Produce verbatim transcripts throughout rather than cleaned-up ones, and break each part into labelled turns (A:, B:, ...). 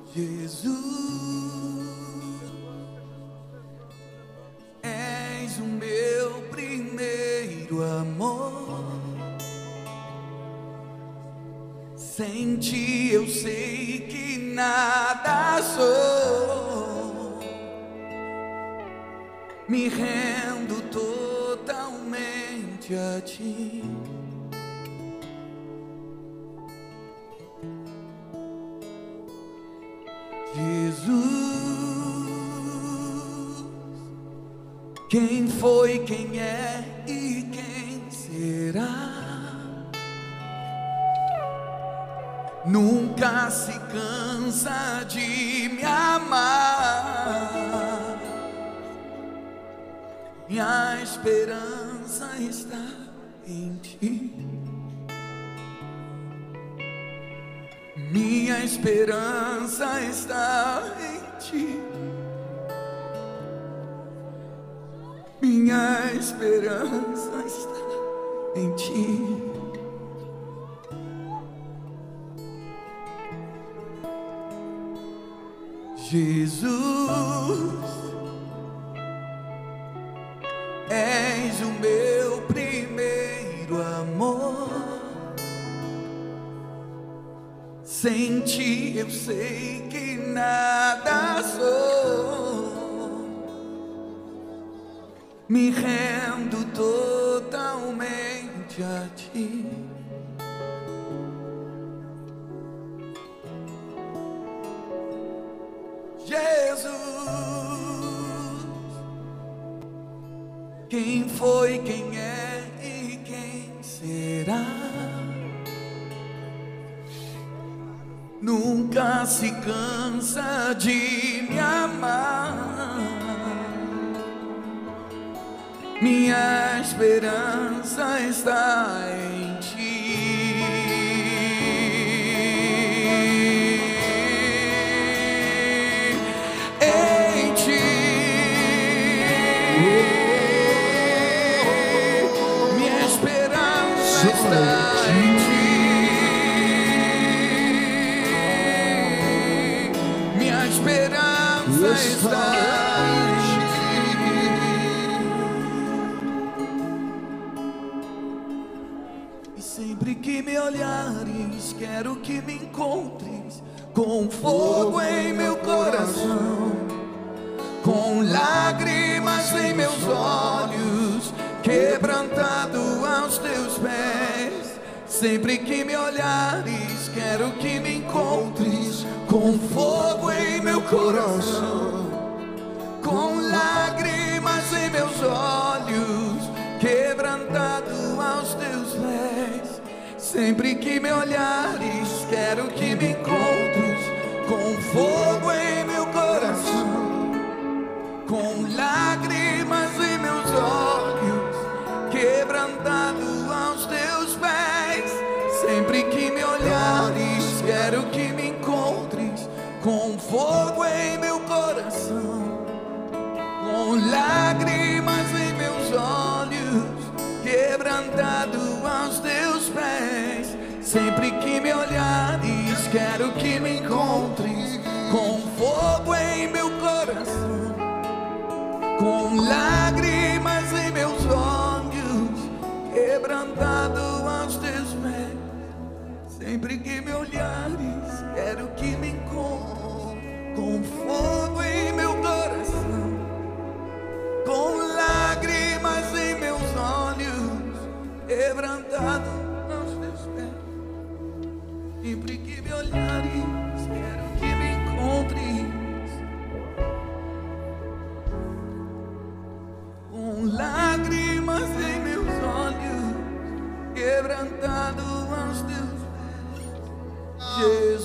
A: Jesus, és o meu primeiro amor. Sem ti eu sei que nada sou. Me rendo totalmente a ti. Jesus, quem foi, quem é e quem será? Nunca se cansa de me amar. Minha esperança está em ti. Minha esperança está em ti. Minha esperança está em ti. Jesus, és o meu primeiro amor. Sem ti eu sei que nada sou. Me rendo totalmente a ti. Jesus, quem foi, quem é e quem será? Nunca se cansa de me amar. Minha esperança está em ti. Em ti. Minha esperança está em ti. Esperança está em ti. E sempre que me olhares, quero que me encontres com fogo em meu coração, com lágrimas em meus olhos, quebrantado aos teus pés. Sempre que me olhares, quero que me encontres com fogo em meu coração, com lágrimas em meus olhos, quebrantado aos teus pés. Sempre que me olhares, quero que me encontres com fogo em meu coração, com lágrimas em meus olhos, quebrantado aos teus pés. Sempre que me olhares, quero que me encontres com fogo em meu coração, com lágrimas em meus olhos, quebrantado aos teus pés. Sempre que me olhares, quero que me encontres com fogo em meu coração, com lágrimas em meus olhos, quebrantado aos teus pés. Sempre que me olhares, quero que me encontre com fogo em meu coração, com lágrimas em meus olhos, quebrantado aos teus pés. Sempre que me olhares, quero que me encontres com lágrimas em meus olhos, quebrantado aos teus pés. Jesus.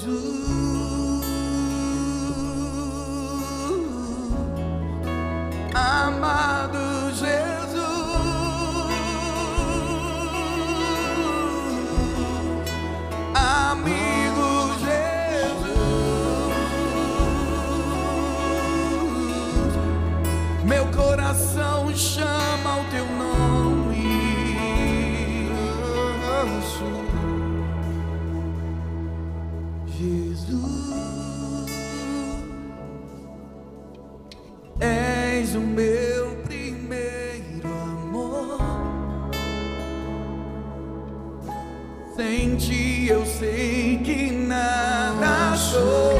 A: ti eu sei que nada sou.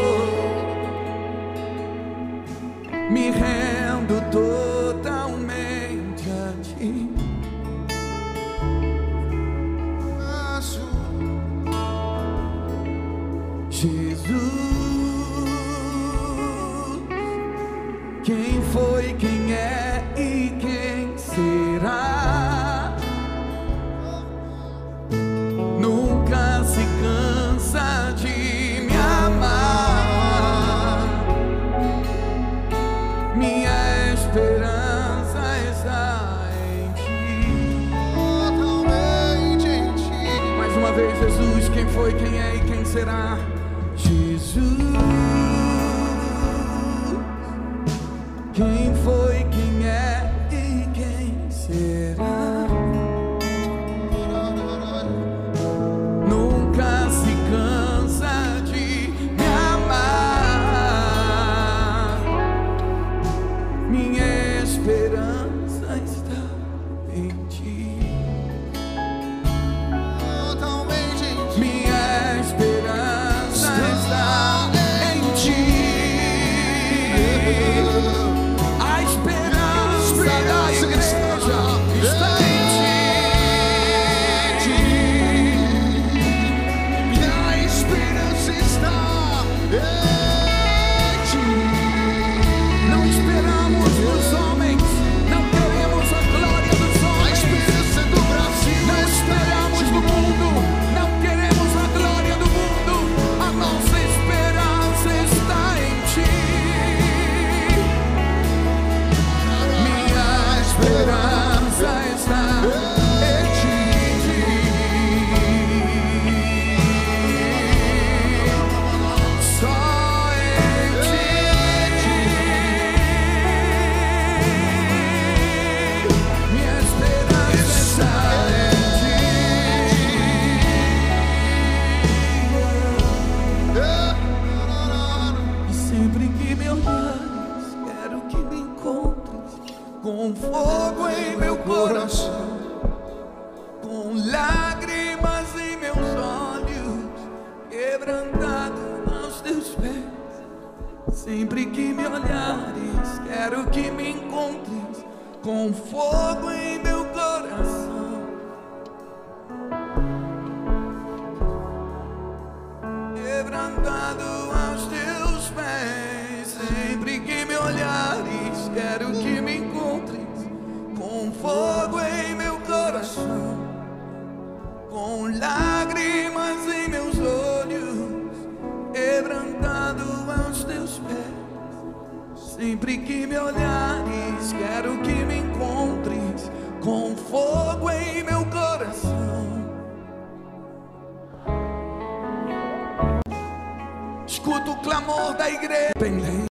A: Me rendo totalmente a ti. Jesus, quem foi, quem é e quem será, nunca se cansa de me amar. Minha esperança está em ti, totalmente em ti. Mais uma vez, Jesus, quem foi, quem é e quem será. Jesus, quem foi, quem é e quem será, nunca se cansa de me amar. Minha esperança está em ti, totalmente em ti. Minha esperança está em ti. A esperança da igreja está em ti. Minha esperança está em ti. Não esperamos nos homens, não queremos a glória dos homens. A esperança do Brasil. Não esperamos no mundo, não queremos a glória do mundo. A nossa esperança está em ti. Minha esperança está em ti. Só em ti. Minha esperança está em ti. E sempre que me olhares, quero que me encontres com fogo em meu coração, com lágrimas em meus olhos, quebrantado aos teus pés. Sempre que me olhares, quero que me encontres com fogo em meu coração, quebrantado aos teus pés. Sempre que me olhares, quero que me encontres com fogo em meu coração, com lágrimas em meus olhos, quebrantado aos teus pés. Sempre que me olhares, quero que me encontres com fogo em meu coração. Escuta o clamor da igreja.